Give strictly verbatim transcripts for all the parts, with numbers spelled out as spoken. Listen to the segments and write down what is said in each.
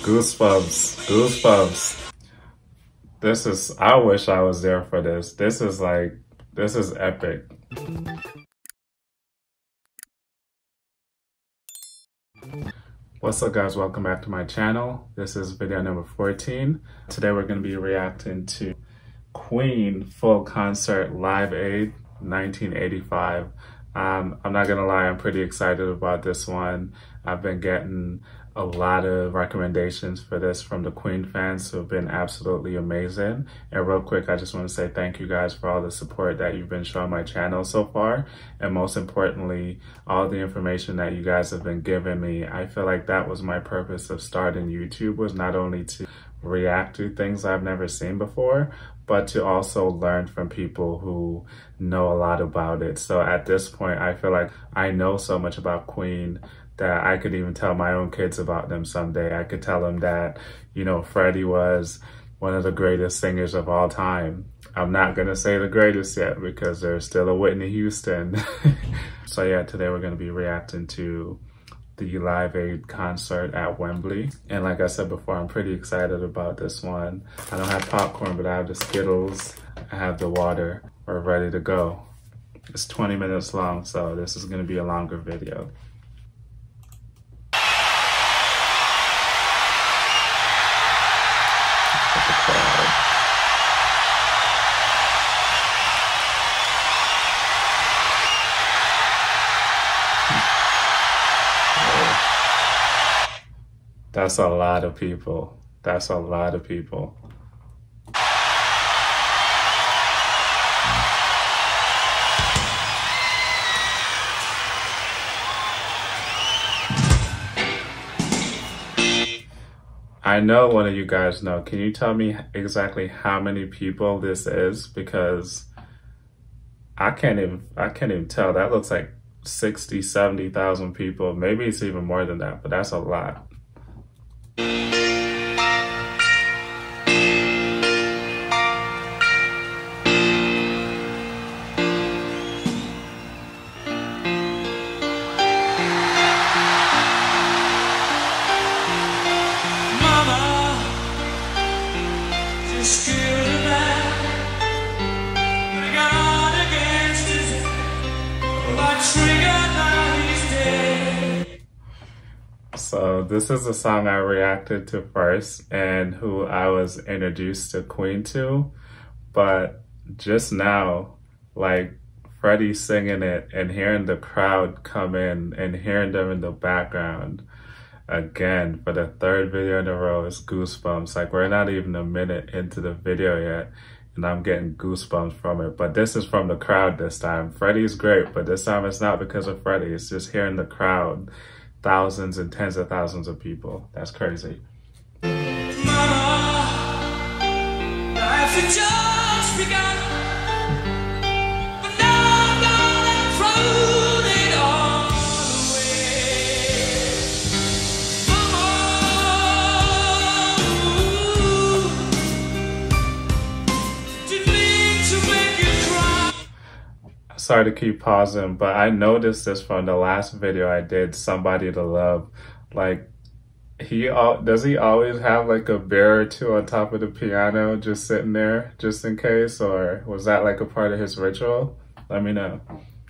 Goosebumps, goosebumps. This is, I wish I was there for this. This is like, this is epic. What's up guys, welcome back to my channel. This is video number fourteen. Today we're gonna be reacting to Queen Full Concert Live Aid nineteen eighty-five. Um, I'm not gonna lie, I'm pretty excited about this one. I've been getting a lot of recommendations for this from the Queen fans who have been absolutely amazing. And real quick, I just want to say thank you guys for all the support that you've been showing my channel so far. And most importantly, all the information that you guys have been giving me. I feel like that was my purpose of starting YouTube, was not only to react to things I've never seen before, but to also learn from people who know a lot about it. So at this point, I feel like I know so much about Queen that I could even tell my own kids about them someday. I could tell them that, you know, Freddie was one of the greatest singers of all time. I'm not gonna say the greatest yet because there's still a Whitney Houston. So yeah, today we're gonna be reacting to the Live Aid concert at Wembley. And like I said before, I'm pretty excited about this one. I don't have popcorn, but I have the Skittles, I have the water. We're ready to go. It's twenty minutes long, so this is gonna be a longer video. That's a lot of people. That's a lot of people. I know one of you guys know. Can you tell me exactly how many people this is? Because I can't even, I can't even tell. That looks like sixty, seventy thousand people. Maybe it's even more than that, but that's a lot. So this is the song I reacted to first and who I was introduced to Queen to, but just now, like Freddie singing it and hearing the crowd come in and hearing them in the background, again, for the third video in a row, it's goosebumps. Like we're not even a minute into the video yet and I'm getting goosebumps from it. But this is from the crowd this time. Freddie's great, but this time it's not because of Freddie. It's just hearing the crowd. Thousands and tens of thousands of people. That's crazy. Mama, life had just begun, but now I'm gonna throw it all away. Mama, didn't mean to make you cry. Sorry to keep pausing, but I noticed this from the last video I did, Somebody to Love. Like, he all does he always have like a bear or two on top of the piano just sitting there just in case, or was that like a part of his ritual? Let me know.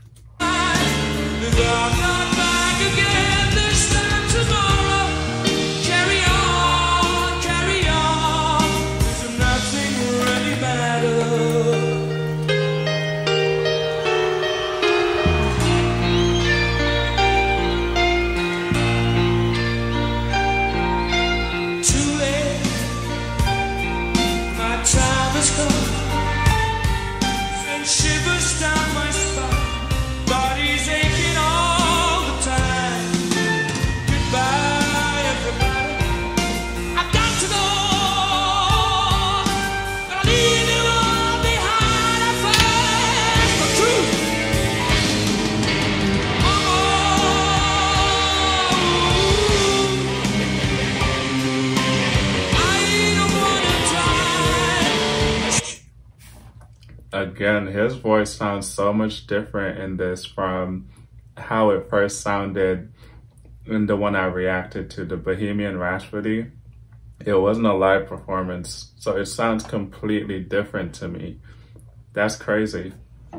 Again, his voice sounds so much different in this from how it first sounded in the one I reacted to, the Bohemian Rhapsody. It wasn't a live performance, so it sounds completely different to me. That's crazy.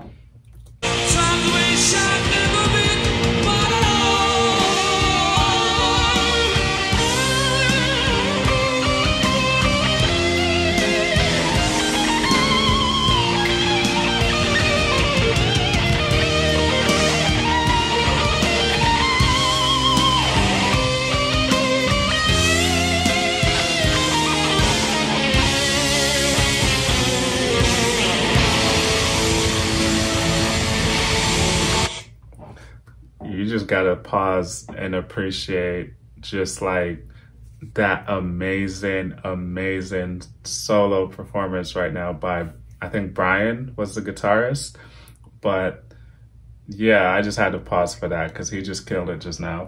You just gotta pause and appreciate just like that amazing, amazing solo performance right now by, I think Brian was the guitarist. But yeah, I just had to pause for that because he just killed it just now.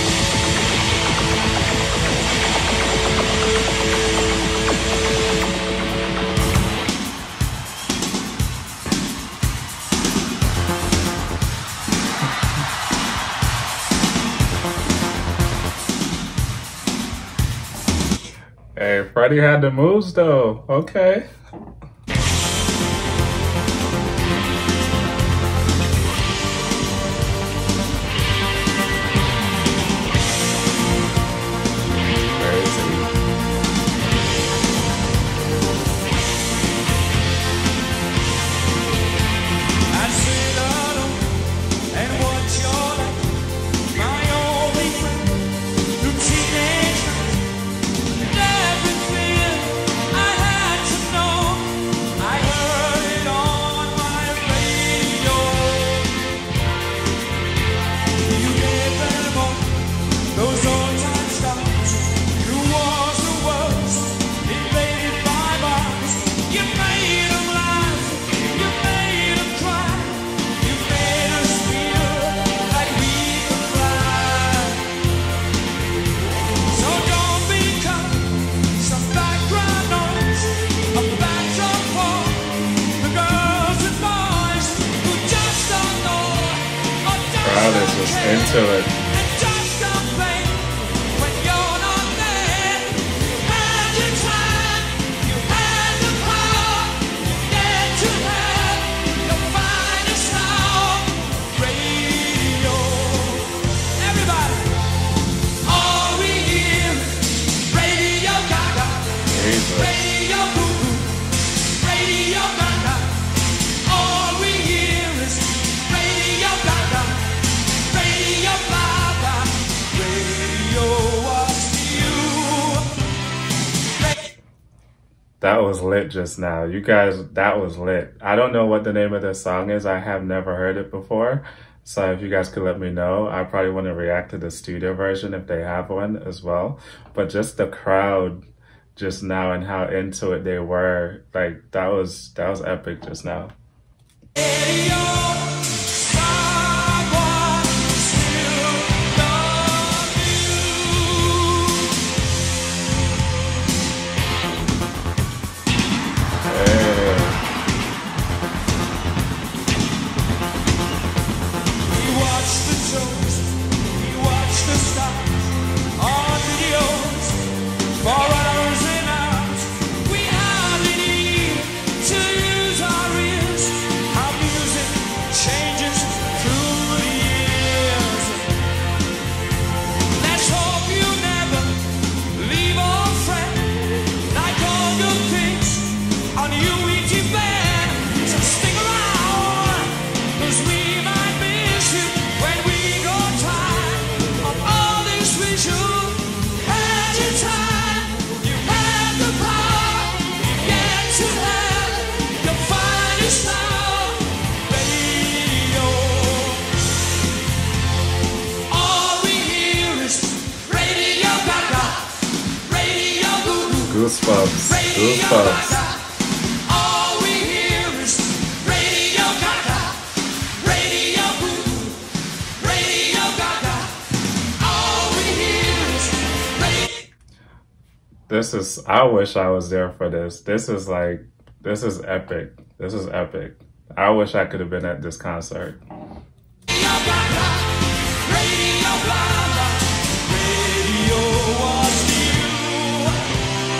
Hey, Freddie had the moves though. Okay. Crowd is just into it. That was lit just now. You guys, that was lit. I don't know what the name of this song is. I have never heard it before. So if you guys could let me know, I probably want to react to the studio version if they have one as well. But just the crowd just now and how into it they were, like that was, that was epic just now. Goosebumps, goosebumps. All we hear is Radio Gaga, Radio Goo, Radio Gaga. All we hear is Radio. This is, I wish I was there for this. This is like, this is epic. This is epic. I wish I could have been at this concert. Radio Gaga, Radio Gaga, Radio was you.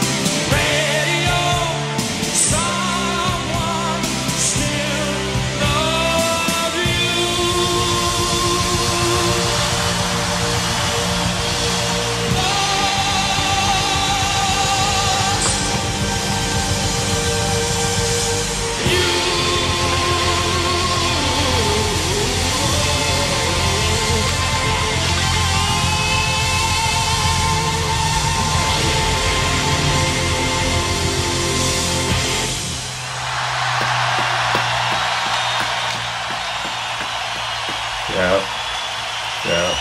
Yeah. Yeah.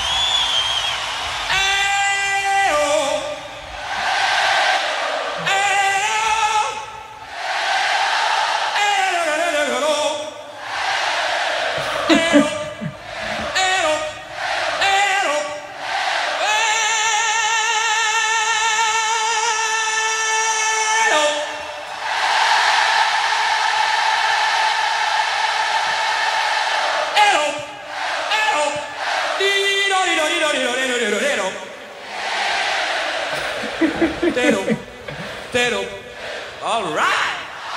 All right.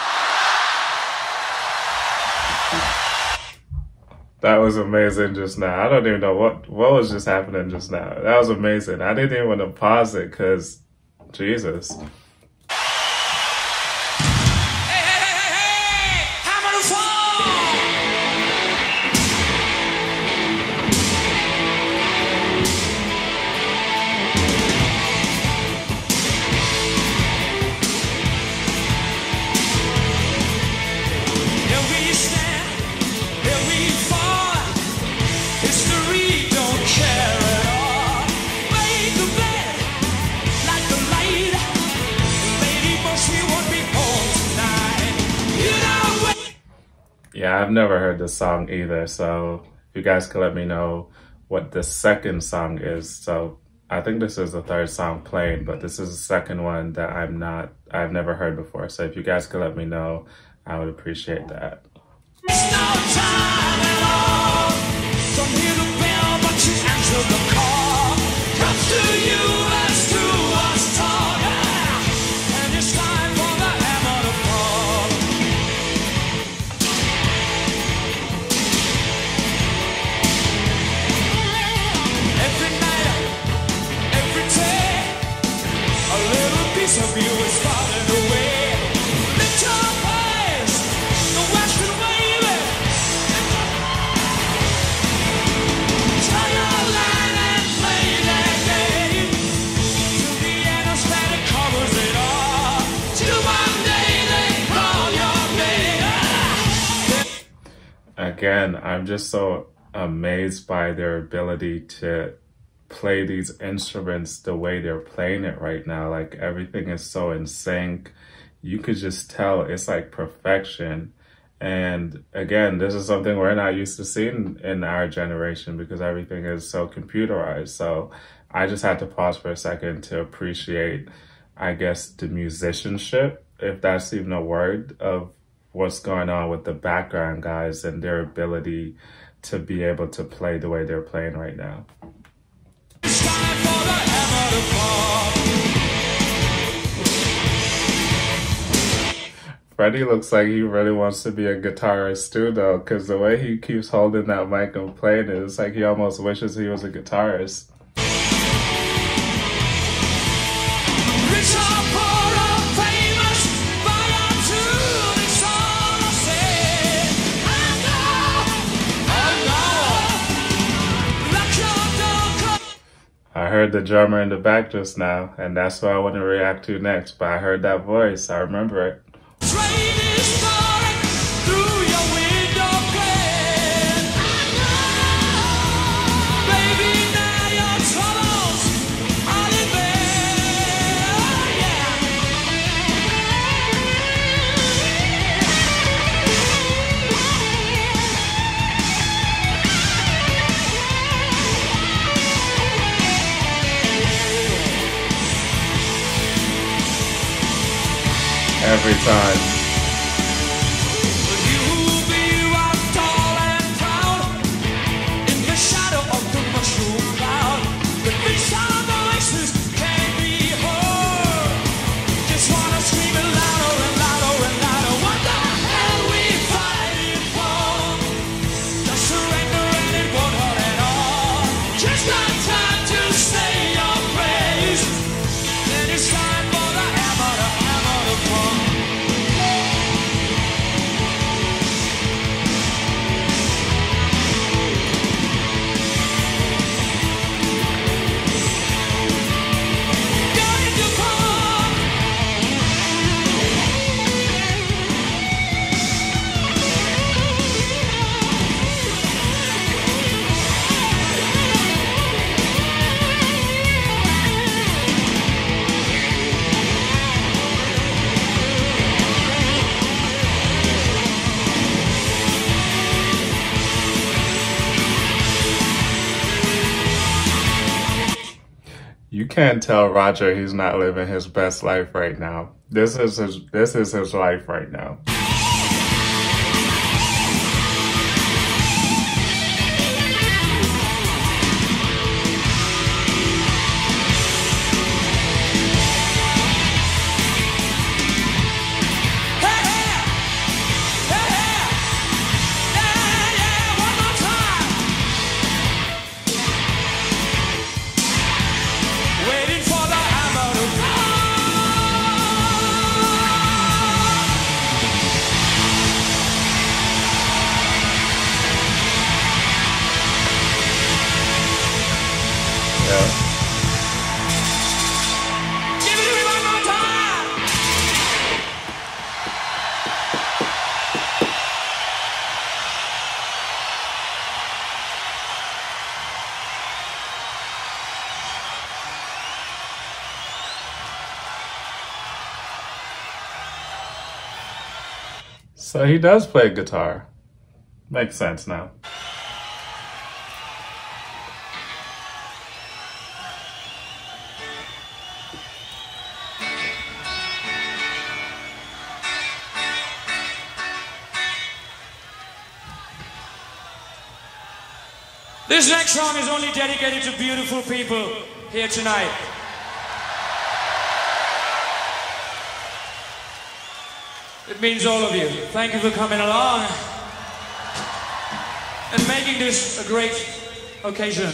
That was amazing just now. I don't even know what, what was just happening just now. That was amazing. I didn't even want to pause it because, Jesus. Hey, hey, hey, hey, hey! Hammer the fall! Here we stand, here we fall. History don't care at all. Make the bed, light the light. Lady, but she won't be home tonight. You know what? Yeah, I've never heard this song either. So if you guys could let me know what the second song is. So I think this is the third song playing, but this is the second one that I'm not, I've never heard before. So if you guys could let me know, I would appreciate that. It's no time at all. Don't hear the bell, but you answer the call. Comes to you as to us talk. And it's time for the hammer to fall. Every night, every day, a little piece of you is falling away. Lift your voice, the western wave. Try your line and play that game. To the end of static covers it all. Till one day they call your name. Again, I'm just so amazed by their ability to play these instruments the way they're playing it right now. Like everything is so in sync. You could just tell it's like perfection. And again, this is something we're not used to seeing in our generation because everything is so computerized. So I just had to pause for a second to appreciate, I guess, the musicianship, if that's even a word, of what's going on with the background guys and their ability to be able to play the way they're playing right now. It's time for the hammer to fall. Freddie looks like he really wants to be a guitarist too, though, because the way he keeps holding that mic and playing it, it's like he almost wishes he was a guitarist. Rich or poor or famous, buy onto this all I say. I know, I know. Lock your door, close. I heard the drummer in the back just now, and that's what I want to react to next, but I heard that voice. I remember it. Train is pouring through your window pane. Baby, now your troubles are in vain. Yeah. Every time. You'll be rocked tall and proud in the shadow of the mushroom cloud. The beast of the voices can't be heard. Just wanna scream it louder and louder and louder. What the hell we fighting for? Just surrender and it won't hurt at all. Just not time to say your praise. Then it's time for the hammer to hammer to fall. can't tell Roger he's not living his best life right now. This is his, this is his life right now. So he does play guitar. Makes sense now. This next song is only dedicated to beautiful people here tonight. It means all of you. Thank you for coming along and making this a great occasion.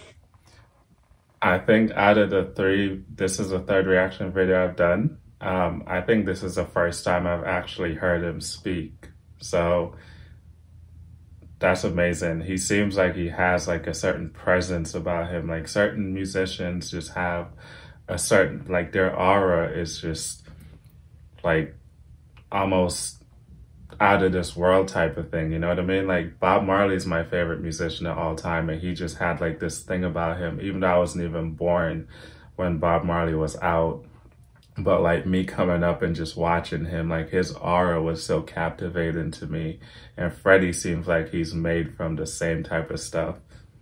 I think out of the three, this is the third reaction video I've done. Um, I think this is the first time I've actually heard him speak. So that's amazing. He seems like he has like a certain presence about him. Like certain musicians just have a certain, like their aura is just like almost out of this world type of thing, you know what I mean? Like Bob Marley's my favorite musician of all time, and he just had like this thing about him, even though I wasn't even born when Bob Marley was out. But like me coming up and just watching him, like his aura was so captivating to me. And Freddie seems like he's made from the same type of stuff.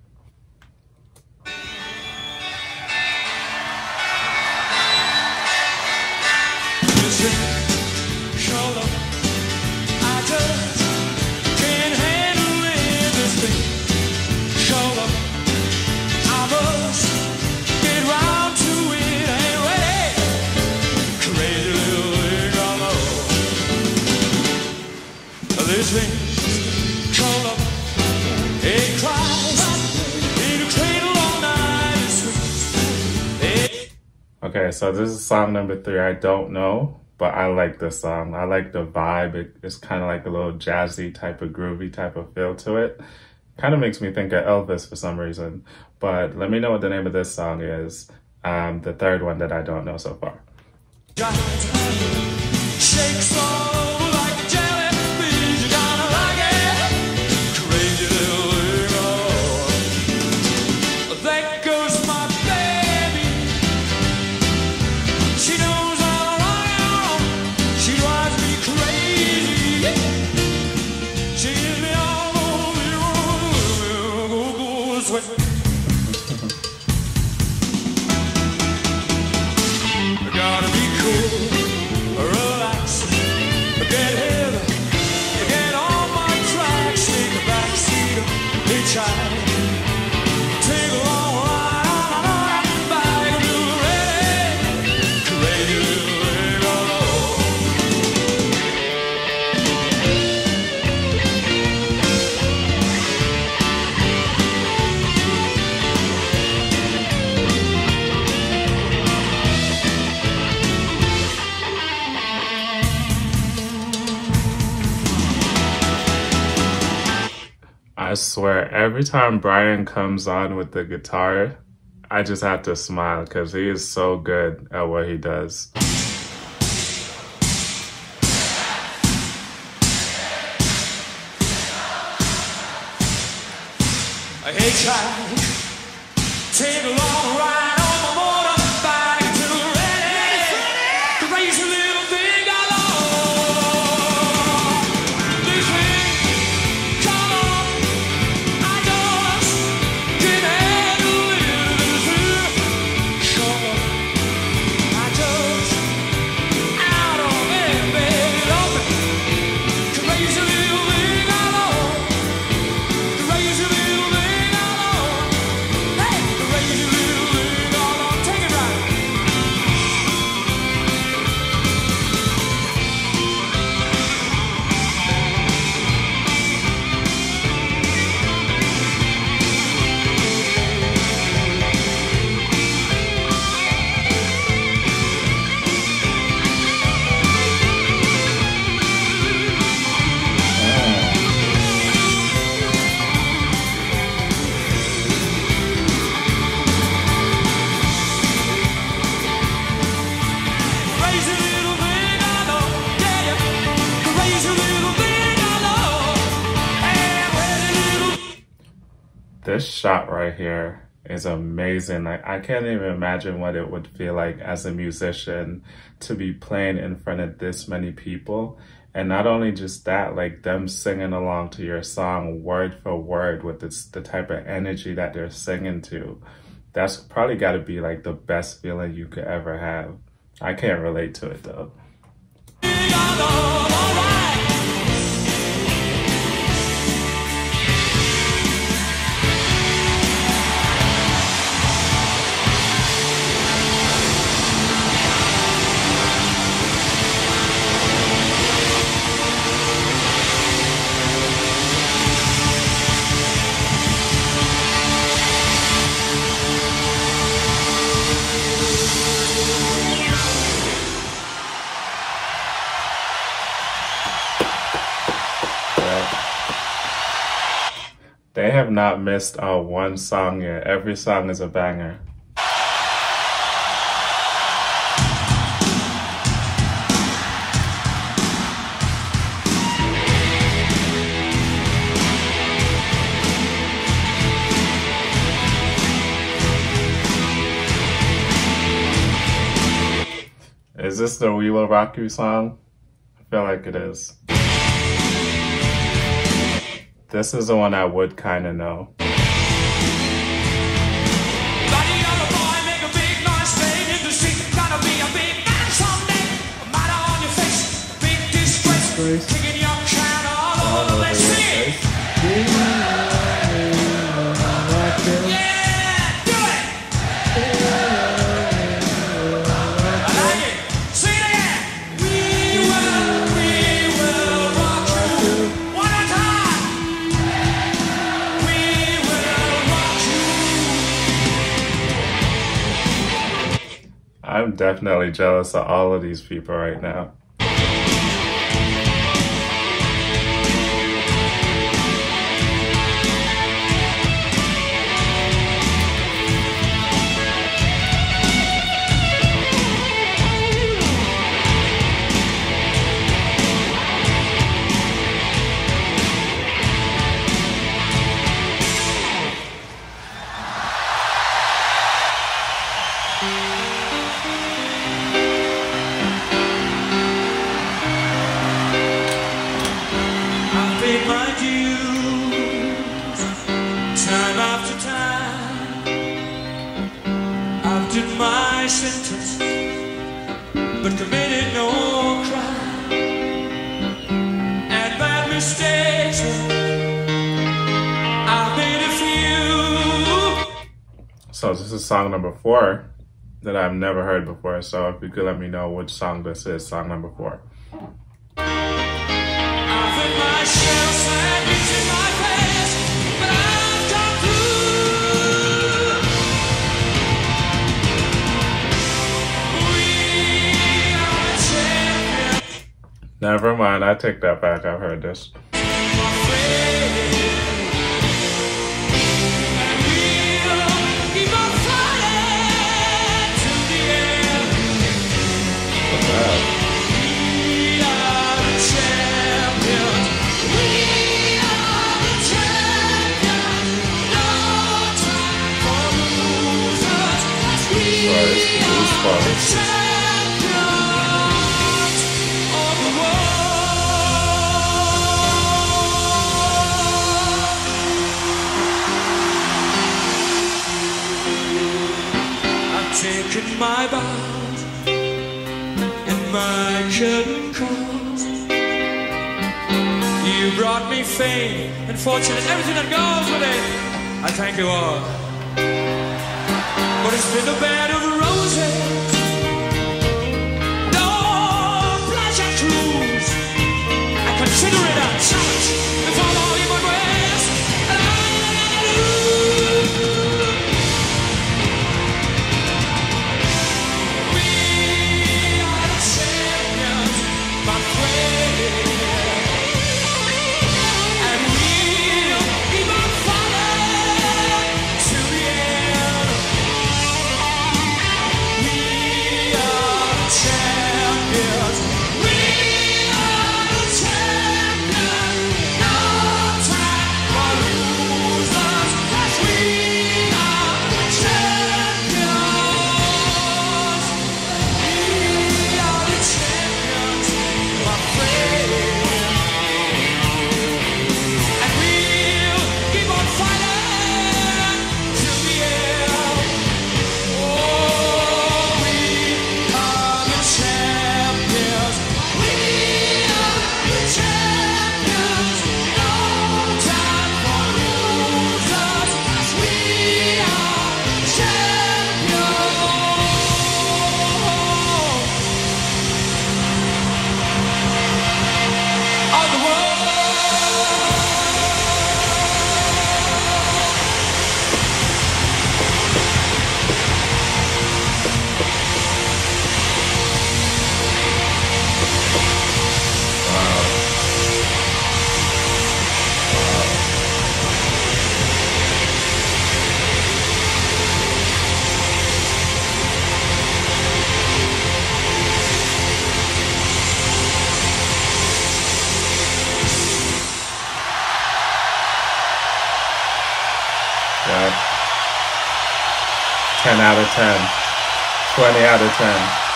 Okay, so this is song number three. I don't know, but I like this song. I like the vibe. It, it's kind of like a little jazzy type of groovy type of feel to it. Kind of makes me think of Elvis for some reason. But let me know what the name of this song is. Um, the third one that I don't know so far. Shakes all like a jellyfish, you gotta like it. Crazy little girl. There goes my baby. She knows I'm around. She drives me crazy. She gives me all over the sweat. I gotta be cool. I swear, every time Brian comes on with the guitar, I just have to smile because he is so good at what he does. A hitchhike, take a long ride on my motorbike to ready to raise a little thing I love. This thing, come on, I just can't handle it. Show up, This shot right here is amazing. Like, I can't even imagine what it would feel like as a musician to be playing in front of this many people. And not only just that, like them singing along to your song word for word with this, the type of energy that they're singing to. That's probably got to be like the best feeling you could ever have. I can't relate to it though. They have not missed uh, one song yet. Every song is a banger. Is this the We Will Rock You song? I feel like it is. This is the one I would kind of know. I'm definitely jealous of all of these people right now. My sentence, but committed no crime, and bad mistakes I made a few. So this is song number four that I've never heard before. So if you could let me know which song this is, song number four. I've hit myself sadness in my past, but I've come through. Never mind, I take that back. I've heard this. Taken my bows and my curtain calls. You brought me fame and fortune and everything that goes with it. I thank you all. But it's been a bed of roses, no pleasure cruise. I consider it a challenge to follow in my ways, and I lose. We ten out of ten. twenty out of ten.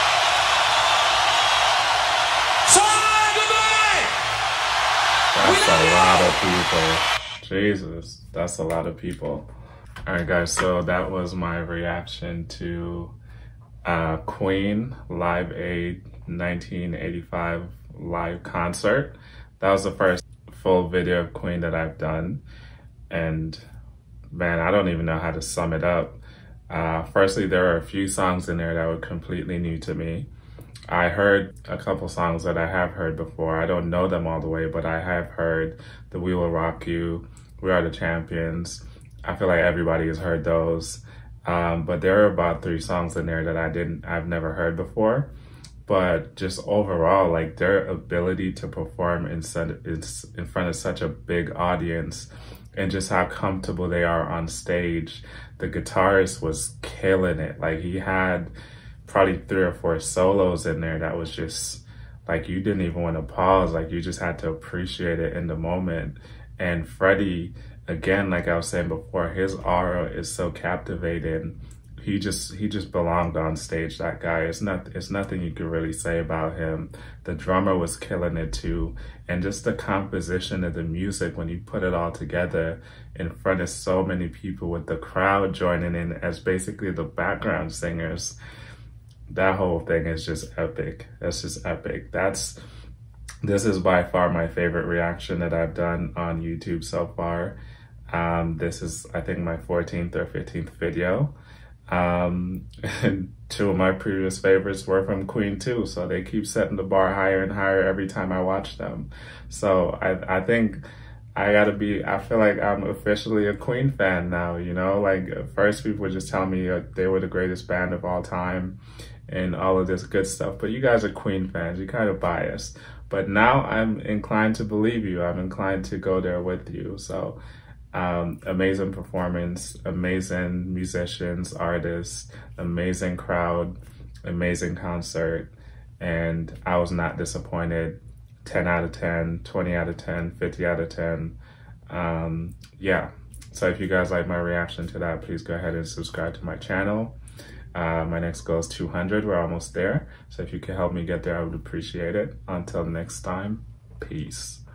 That's a lot of people. Jesus, that's a lot of people. All right, guys, so that was my reaction to uh, Queen Live Aid nineteen eighty-five live concert. That was the first full video of Queen that I've done. And man, I don't even know how to sum it up. Uh, firstly, there are a few songs in there that were completely new to me. I heard a couple songs that I have heard before. I don't know them all the way, but I have heard the We Will Rock You, We Are the Champions. I feel like everybody has heard those. Um, but there are about three songs in there that I didn't, I've never heard before. But just overall, like their ability to perform in, in front of such a big audience and just how comfortable they are on stage. The guitarist was killing it. Like he had probably three or four solos in there that was just like, you didn't even want to pause. Like you just had to appreciate it in the moment. And Freddie, again, like I was saying before, his aura is so captivating. He just he just belonged on stage, that guy. It's not it's nothing you could really say about him. The drummer was killing it too. And just the composition of the music when you put it all together in front of so many people with the crowd joining in as basically the background singers. That whole thing is just epic. That's just epic. That's this is by far my favorite reaction that I've done on YouTube so far. Um, this is, I think, my fourteenth or fifteenth video. Um, and two of my previous favorites were from Queen too, so they keep setting the bar higher and higher every time I watch them. So I, I think I gotta be, I feel like I'm officially a Queen fan now, you know? Like at first people would just tell me uh, they were the greatest band of all time and all of this good stuff, but you guys are Queen fans, you're kind of biased. But now I'm inclined to believe you, I'm inclined to go there with you, so. Um, amazing performance, amazing musicians, artists, amazing crowd, amazing concert, and I was not disappointed. ten out of ten, twenty out of ten, fifty out of ten. Um, yeah, so if you guys like my reaction to that, please go ahead and subscribe to my channel. Uh, my next goal is two hundred, we're almost there. So if you can help me get there, I would appreciate it. Until next time, peace.